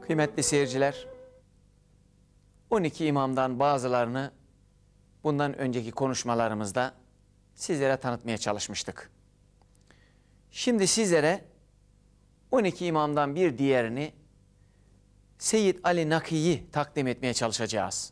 Kıymetli seyirciler, 12 imamdan bazılarını bundan önceki konuşmalarımızda sizlere tanıtmaya çalışmıştık. Şimdi sizlere 12 imamdan bir diğerini Seyyid Ali Naki'yi takdim etmeye çalışacağız.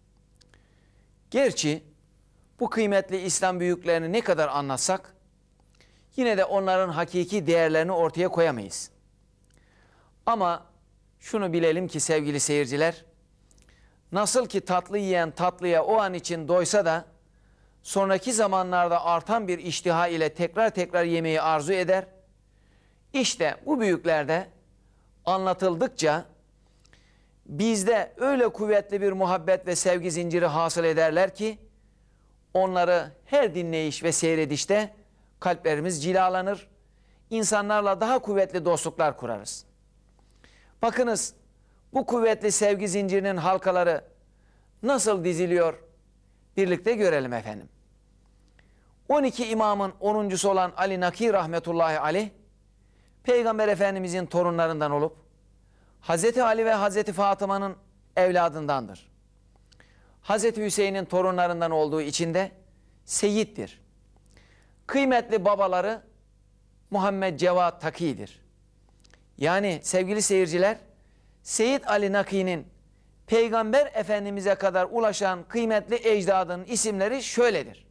Gerçi bu kıymetli İslam büyüklerini ne kadar anlatsak yine de onların hakiki değerlerini ortaya koyamayız. Ama şunu bilelim ki sevgili seyirciler, nasıl ki tatlı yiyen tatlıya o an için doysa da sonraki zamanlarda artan bir iştiha ile tekrar tekrar yemeği arzu eder, İşte bu büyüklerde anlatıldıkça bizde öyle kuvvetli bir muhabbet ve sevgi zinciri hasıl ederler ki onları her dinleyiş ve seyredişte kalplerimiz cilalanır, insanlarla daha kuvvetli dostluklar kurarız. Bakınız, bu kuvvetli sevgi zincirinin halkaları nasıl diziliyor? Birlikte görelim efendim. 12 imamın 10.'su olan Ali Naki rahmetullahi aleyh, Peygamber Efendimizin torunlarından olup Hazreti Ali ve Hazreti Fatıma'nın evladındandır. Hazreti Hüseyin'in torunlarından olduğu için de Seyyid'dir. Kıymetli babaları Muhammed Cevat Taki'dir. Yani sevgili seyirciler, Seyyid Ali Naki'nin Peygamber Efendimiz'e kadar ulaşan kıymetli ecdadının isimleri şöyledir.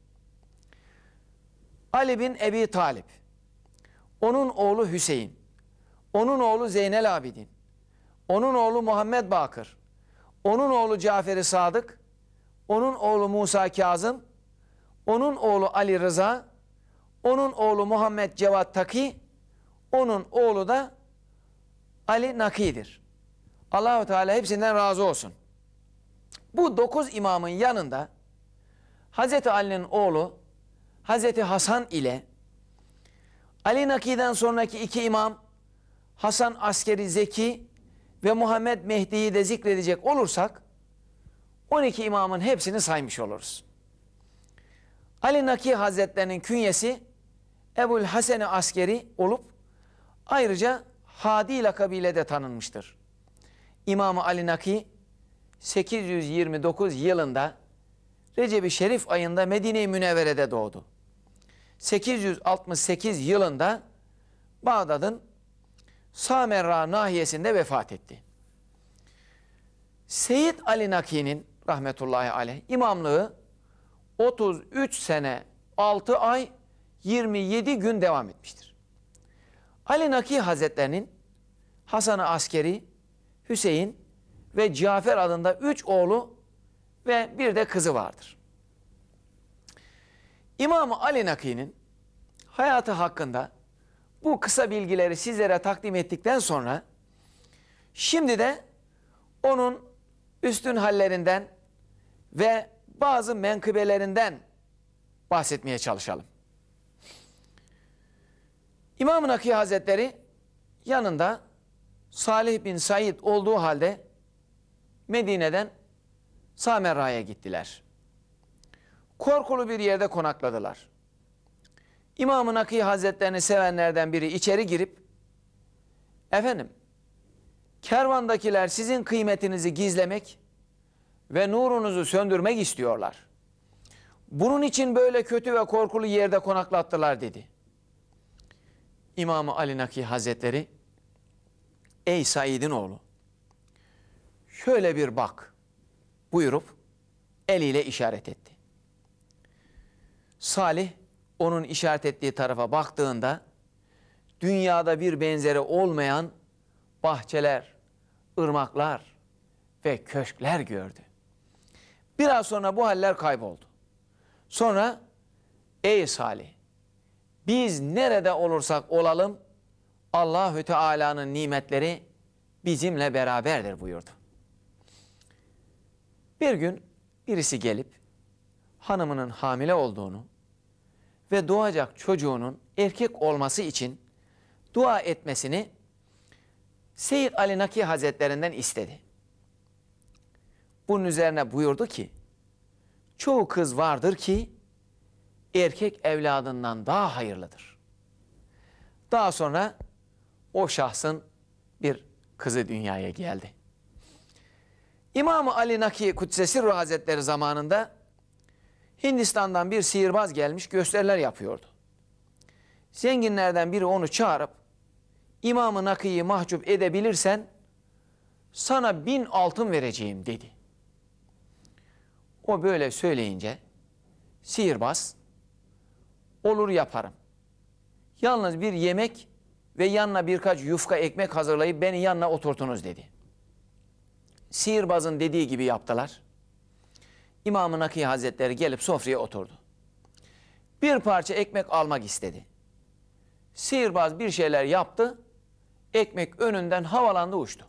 Ali bin Ebi Talip, onun oğlu Hüseyin, onun oğlu Zeynel Abidin, onun oğlu Muhammed Bakır, onun oğlu Cafer-i Sadık, onun oğlu Musa Kazım, onun oğlu Ali Rıza, onun oğlu Muhammed Cevat Taki, onun oğlu da Ali Naki'dir. Allah-u Teala hepsinden razı olsun. Bu 9 imamın yanında Hazreti Ali'nin oğlu Hazreti Hasan ile Ali Naki'den sonraki 2 imam Hasan Askeri Zeki ve Muhammed Mehdi'yi de zikredecek olursak 12 imamın hepsini saymış oluruz. Ali Naki Hazretlerinin künyesi Ebul Hasan-ı Askeri olup ayrıca Hadi lakabıyla de tanınmıştır. İmam-ı Ali Naki 829 yılında Recep-i Şerif ayında Medine-i Münevvere'de doğdu. 868 yılında Bağdat'ın Samerra nahiyesinde vefat etti. Seyyid Ali Naki'nin rahmetullahi aleyh imamlığı 33 sene 6 ay 27 gün devam etmiştir. Ali Naki Hazretlerinin Hasan-ı Askeri, Hüseyin ve Cafer adında 3 oğlu ve bir de kızı vardır. İmam-ı Ali Naki'nin hayatı hakkında bu kısa bilgileri sizlere takdim ettikten sonra şimdi de onun üstün hallerinden ve bazı menkıbelerinden bahsetmeye çalışalım. İmam-ı Naki Hazretleri yanında Salih bin Said olduğu halde Medine'den Samerra'ya gittiler. Korkulu bir yerde konakladılar. İmam-ı Naki Hazretlerini sevenlerden biri içeri girip, efendim, kervandakiler sizin kıymetinizi gizlemek ve nurunuzu söndürmek istiyorlar. Bunun için böyle kötü ve korkulu yerde konaklattılar dedi. İmam-ı Ali Naki Hazretleri, ey Said'in oğlu, şöyle bir bak buyurup eliyle işaret etti. Salih onun işaret ettiği tarafa baktığında dünyada bir benzeri olmayan bahçeler, ırmaklar ve köşkler gördü. Biraz sonra bu haller kayboldu. Sonra ey Salih, biz nerede olursak olalım Allahü Teala'nın nimetleri bizimle beraberdir buyurdu. Bir gün birisi gelip hanımının hamile olduğunu ve doğacak çocuğunun erkek olması için dua etmesini Seyyid Ali Naki Hazretlerinden istedi. Bunun üzerine buyurdu ki, çoğu kız vardır ki erkek evladından daha hayırlıdır. Daha sonra o şahsın bir kızı dünyaya geldi. İmam-ı Ali Naki Kudsesi Ruh Hazretleri zamanında Hindistan'dan bir sihirbaz gelmiş, gösteriler yapıyordu. Zenginlerden biri onu çağırıp, İmam-ı Naki'yi mahcup edebilirsen sana 1000 altın vereceğim dedi. O böyle söyleyince sihirbaz, olur yaparım. Yalnız bir yemek ve yanına birkaç yufka ekmek hazırlayıp beni yanına oturtunuz dedi. Sihirbazın dediği gibi yaptılar. İmam-ı Naki Hazretleri gelip sofraya oturdu. Bir parça ekmek almak istedi. Sihirbaz bir şeyler yaptı. Ekmek önünden havalandı, uçtu.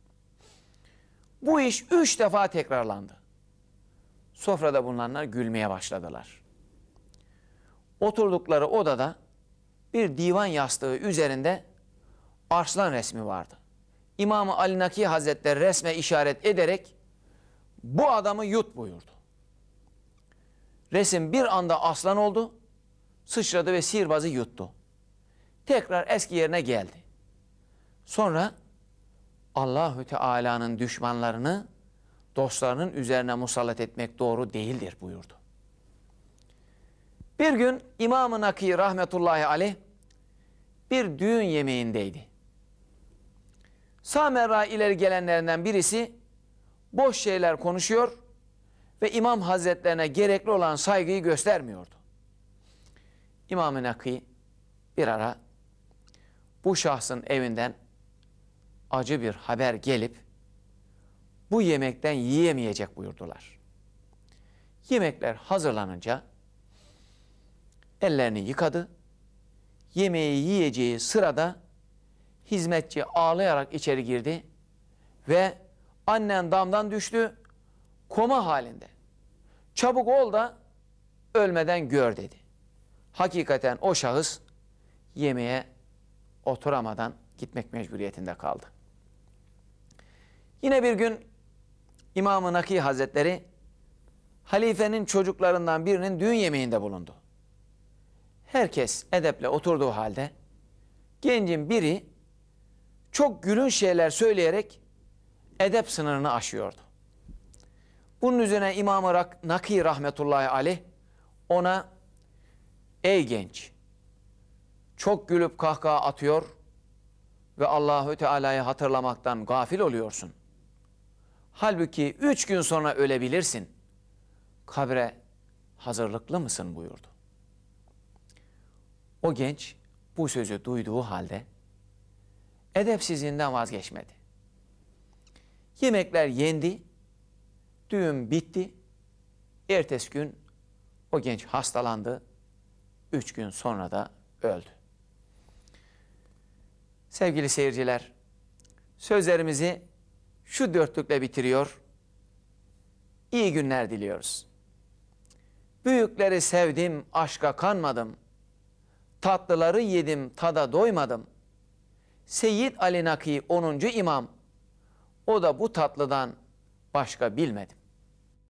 Bu iş 3 defa tekrarlandı. Sofrada bulunanlar gülmeye başladılar. Oturdukları odada bir divan yastığı üzerinde arslan resmi vardı. İmam-ı Ali Naki Hazretleri resme işaret ederek bu adamı yut buyurdu. Resim bir anda aslan oldu, sıçradı ve sihirbazı yuttu. Tekrar eski yerine geldi. Sonra Allahü Teala'nın düşmanlarını dostlarının üzerine musallat etmek doğru değildir buyurdu. Bir gün İmam-ı Naki rahmetullahi aleyh bir düğün yemeğindeydi. Sağ ileri gelenlerinden birisi boş şeyler konuşuyor ve İmam Hazretlerine gerekli olan saygıyı göstermiyordu. İmam-ı Naki bir ara bu şahsın evinden acı bir haber gelip bu yemekten yiyemeyecek buyurdular. Yemekler hazırlanınca ellerini yıkadı. Yemeği yiyeceği sırada hizmetçi ağlayarak içeri girdi ve annen damdan düştü, koma halinde. Çabuk ol da ölmeden gör dedi. Hakikaten o şahıs yemeğe oturamadan gitmek mecburiyetinde kaldı. Yine bir gün İmam-ı Naki Hazretleri halifenin çocuklarından birinin düğün yemeğinde bulundu. Herkes edeple oturduğu halde gencin biri çok gülünç şeyler söyleyerek edep sınırını aşıyordu. Bunun üzerine İmam-ı Naki rahmetullahi aleyh ona ey genç, çok gülüp kahkaha atıyor ve Allahü Teala'yı hatırlamaktan gafil oluyorsun. Halbuki 3 gün sonra ölebilirsin. Kabre hazırlıklı mısın buyurdu. O genç bu sözü duyduğu halde edepsizliğinden vazgeçmedi. Yemekler yendi, düğün bitti. Ertesi gün o genç hastalandı. 3 gün sonra da öldü. Sevgili seyirciler, sözlerimizi şu dörtlükle bitiriyor. İyi günler diliyoruz. Büyükleri sevdim, aşka kanmadım. Tatlıları yedim, tada doymadım. Seyyid Ali Naki 10. imam, o da bu tatlıdan başka bilmedim.